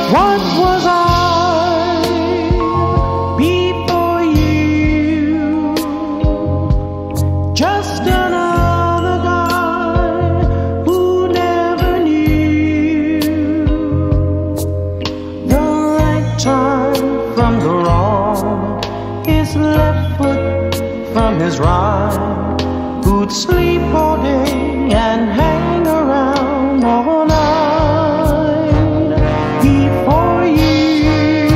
What was I before you? Just another guy who never knew the right time from the wrong, his left foot from his right, who'd sleep all day and hang around all night before you.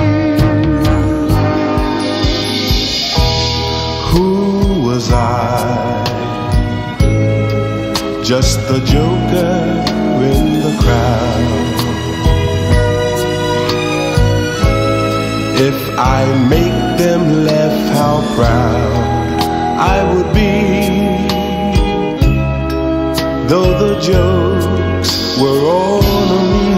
Who was I? Just the joker in the crowd. If I make them laugh, how proud I would be, though the jokes were all on me.